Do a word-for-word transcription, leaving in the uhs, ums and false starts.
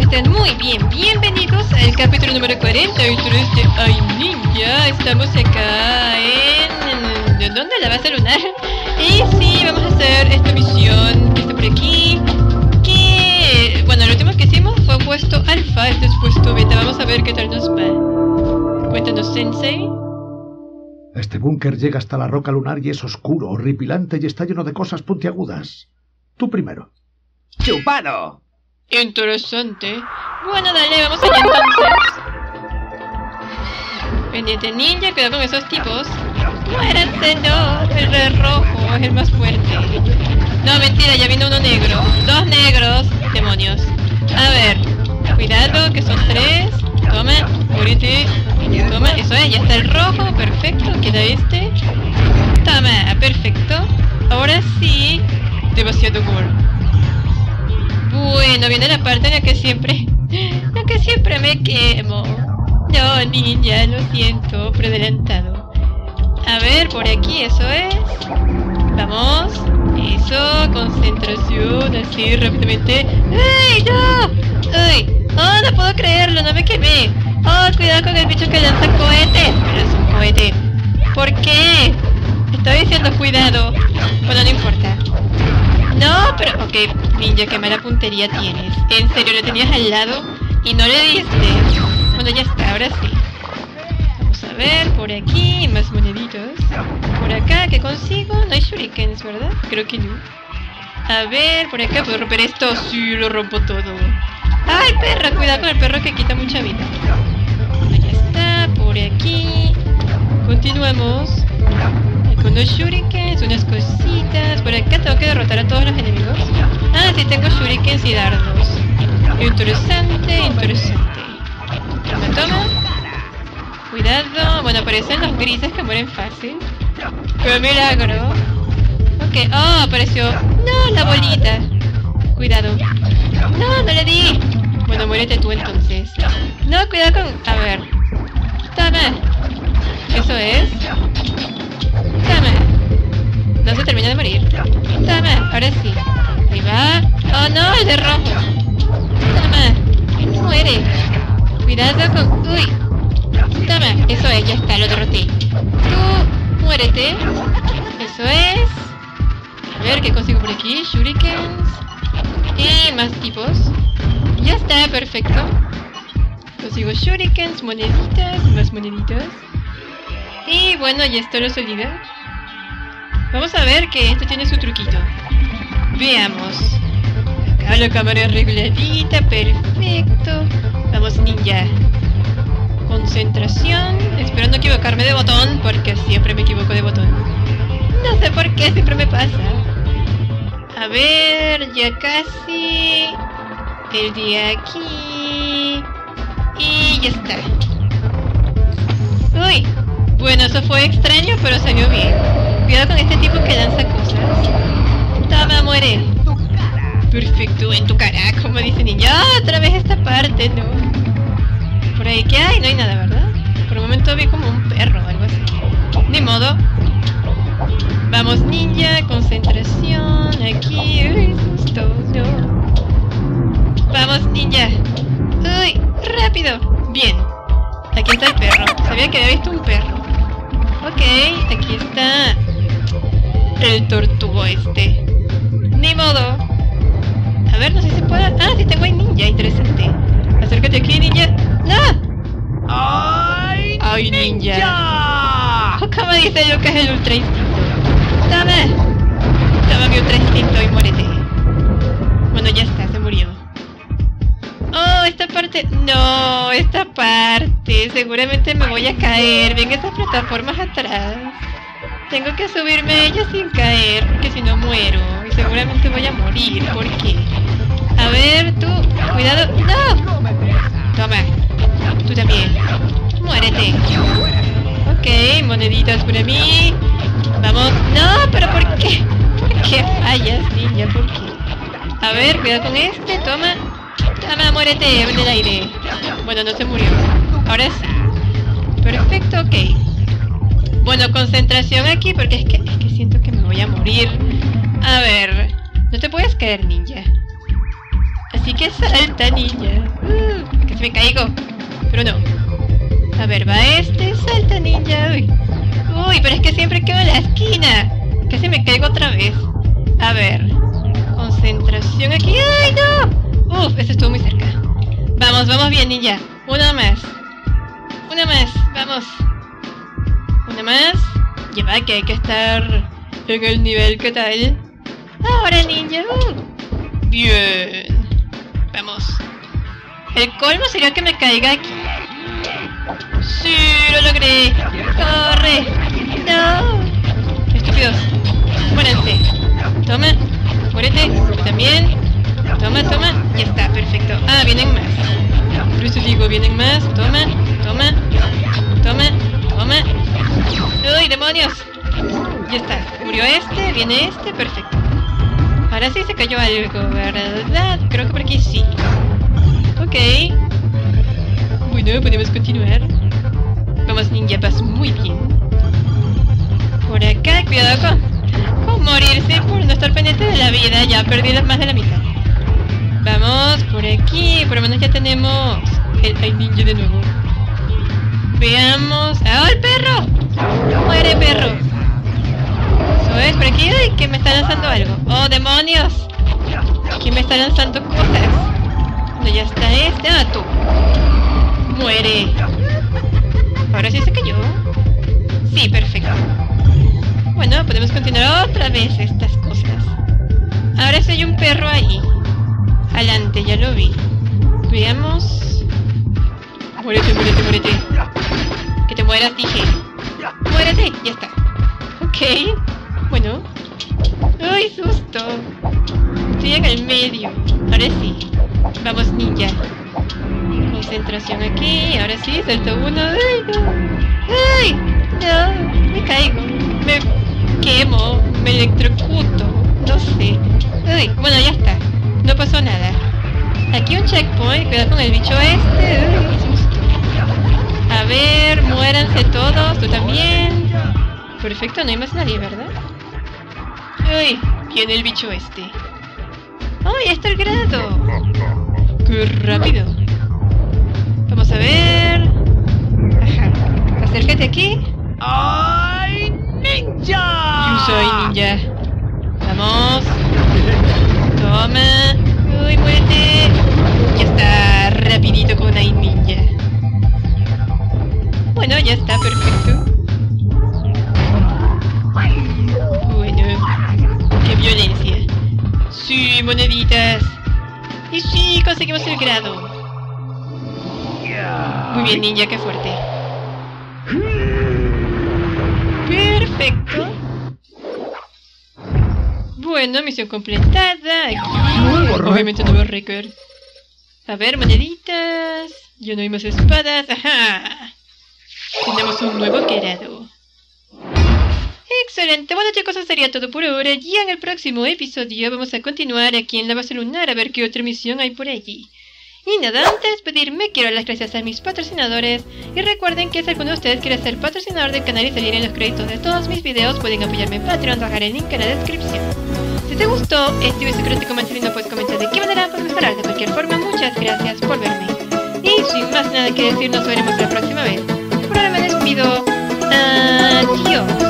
estén muy bien. Bienvenidos al capítulo número cuarenta y tres de Ay Ninja. Estamos acá en... ¿de dónde? La base lunar. Y sí, vamos a hacer esta misión que está por aquí. Que... bueno, lo último que hicimos fue puesto alfa, este es puesto beta. Vamos a ver qué tal nos va. Cuéntanos, Sensei. Este búnker llega hasta la roca lunar y es oscuro, horripilante y está lleno de cosas puntiagudas. Tú primero. ¡Chupado! Interesante. Bueno, dale, vamos allá entonces. Pendiente ninja, cuidado con esos tipos. ¡Muéranse, no! El de rojo es el más fuerte. No, mentira, ya vino uno negro. Dos negros. Demonios. A ver, cuidado, que son tres. Toma, muérete. Toma, eso es, ya está el rojo. Perfecto, queda este. Toma, perfecto. Ahora sí. Demasiado gore. Bueno, viene la parte en la que siempre... en la que siempre me quemo. No, ninja, lo siento, por adelantado. A ver, por aquí, eso es. Vamos. Eso, concentración, así, rápidamente. ¡Ay, no! ¡Ay! ¡Oh, no puedo creerlo! ¡No me quemé! ¡Oh, cuidado con el bicho que lanza cohetes! Pero es un cohete. ¿Por qué? Estoy diciendo cuidado. Bueno, no importa. No, pero... ok, ninja, qué mala puntería tienes. En serio, lo tenías al lado y no le diste. Bueno, ya está, ahora sí. Vamos a ver, por aquí, más moneditos. Por acá, ¿qué consigo? No hay shurikens, ¿verdad? Creo que no. A ver, por acá, ¿puedo romper esto? Sí, lo rompo todo. ¡Ay, perra! Cuidado con el perro que quita mucha vida. Bueno, ya está, por aquí. Continuamos. Con los shurikens, unas cositas. Por acá tengo que derrotar a todos los enemigos. Ah, sí, tengo shurikens y dardos. Interesante, interesante. Toma, toma. Cuidado. Bueno, aparecen los grises que mueren fácil. ¡Qué milagro! Ok, oh, apareció. No, la bolita. Cuidado. No, no le di. Bueno, muérete tú entonces. No, cuidado con... a ver. Toma. Eso es. Toma. No se termina de morir. Toma, ahora sí. Ahí va. Oh no, el de rojo. Toma. Muere. Cuidado con... uy. Toma, eso es, ya está, lo derroté. Tú, muérete. Eso es. A ver, ¿qué consigo por aquí? Shurikens. Y más tipos. Ya está, perfecto. Consigo shurikens, moneditas, más moneditas. Y bueno, ya esto lo solida. Vamos a ver que esto tiene su truquito. Veamos. Acá la cámara arregladita, perfecto. Vamos, ninja. Concentración. Espero no equivocarme de botón, porque siempre me equivoco de botón. No sé por qué, siempre me pasa. A ver, ya casi. El de aquí. Y ya está. Uy. Bueno, eso fue extraño, pero salió bien. Cuidado con este tipo que lanza cosas. Toma, muere. Perfecto, en tu cara, como dice ninja. ¡Ah, otra vez esta parte! No. Por ahí, ¿qué hay? No hay nada, ¿verdad? Por un momento vi como un perro o algo así. Ni modo. Vamos, ninja, concentración. Aquí, uy, susto, no. Vamos, ninja. Uy, rápido. Bien. Aquí está el perro. Sabía que había visto un perro. Ok, aquí está el tortugo este. Ni modo. A ver, no sé si se puede... ah, sí tengo ahí ninja, interesante. Acércate aquí, ninja. ¡No! ¡Ay, ¡Ay, ninja! ninja! ¿Cómo dice yo que es el ultra instinto? ¡Dame! Toma mi ultra instinto y muérete. Bueno, ya está, se murió. Oh, esta parte... no, esta parte... seguramente me voy a caer. Ven esas plataformas atrás. Tengo que subirme a ellas sin caer, porque si no muero. Y seguramente voy a morir. ¿Por qué? A ver, tú... cuidado... ¡no! Toma. Tú también. Muérete. Ok, moneditas para mí. Vamos... no, pero ¿por qué? ¿Por qué fallas, ninja? ¿Por qué? A ver, cuidado con este. Toma. Toma, muérete en el aire. Bueno, no se murió. Ahora sí. Perfecto, ok. Bueno, concentración aquí porque es que, es que siento que me voy a morir. A ver. No te puedes caer, ninja. Así que salta, ninja. casi me caigo. Pero no. A ver, va este. Salta, ninja. Uy. Uy, pero es que siempre quedo en la esquina. Casi me caigo otra vez. A ver. Concentración aquí. ¡Ay, no! Uf, ese estuvo muy cerca. Vamos, vamos bien, ninja. Una más. Una más. Vamos. Una más. Lleva que hay que estar en el nivel. ¿Qué tal? Ahora, ninja. Uh. Bien. Vamos. El colmo sería que me caiga aquí. ¡Sí! ¡Lo logré! ¡Corre! ¡No! ¡Estúpidos! ¡Muéranse! Toma. Muérete. También. Toma, toma. Ya está, perfecto. Ah, vienen más. Por eso digo, vienen más. Toma, toma. Toma, toma. ¡Uy, demonios! Ya está. Murió este, viene este, perfecto. Ahora sí se cayó algo, ¿verdad? Creo que por aquí sí. Ok. Bueno, podemos continuar. Vamos, ninja, vas muy bien. Por acá, cuidado con, con morirse por no estar pendiente de la vida. Ya perdí más de la mitad. Vamos, por aquí. Por lo menos ya tenemos el, el ninja de nuevo. Veamos. ¡Ah, el perro! ¡Muere, perro! Eso es, por aquí. ¡Ay, que me está lanzando algo! ¡Oh, demonios! ¿Quién me está lanzando cosas? No, ya está este. ¡Ah, tú! ¡Muere! ¿Ahora sí se cayó? Sí, perfecto. Bueno, podemos continuar otra vez estas cosas. Ahora sí hay un perro ahí. Adelante, ya lo vi. Veamos. Muérete, muérete, muérete. Que te mueras, dije. Muérete, ya está. Ok. Bueno. ¡Ay, susto! Estoy en el medio. Ahora sí. Vamos, ninja. Concentración aquí. Ahora sí, salto uno. ¡Ay, no! ¡Ay! No, me caigo. Me quemo. Me electrocuto. No sé. ¡Ay! Bueno, ya está. No pasó nada. Aquí un checkpoint. Cuidado con el bicho este. ¡Ay, qué susto! A ver, muéranse todos. Tú también. Perfecto, no hay más nadie, ¿verdad? ¡Ay! Viene el bicho este. ¡Ay, está el grado! ¡Qué rápido! Vamos a ver. Ajá. Acércate aquí. ¡Ay, ninja! Yo soy ninja. Vamos. Toma. Uy, muérete. Ya está. Rapidito con Ay ninja. Bueno, ya está, perfecto. Bueno. Qué violencia. Sí, moneditas. Y sí, conseguimos el grado. Muy bien, ninja, qué fuerte. Perfecto. Bueno, misión completada. Aquí, obviamente nuevo récord. A ver, moneditas. Ya no hay más espadas. Ajá. Tenemos un nuevo grado. Excelente. Bueno, chicos, eso sería todo por ahora. Ya en el próximo episodio vamos a continuar aquí en la base lunar a ver qué otra misión hay por allí. Y nada, antes de despedirme, quiero dar las gracias a mis patrocinadores. Y recuerden que si alguno de ustedes quiere ser patrocinador del canal y salir en los créditos de todos mis videos, pueden apoyarme en Patreon, dejar el link en la descripción. Si te gustó este video secreto y no puedes comentar de qué manera puedes mejorar. De cualquier forma, muchas gracias por verme. Y sin más nada que decir, nos veremos la próxima vez. Por ahora me despido. Adiós.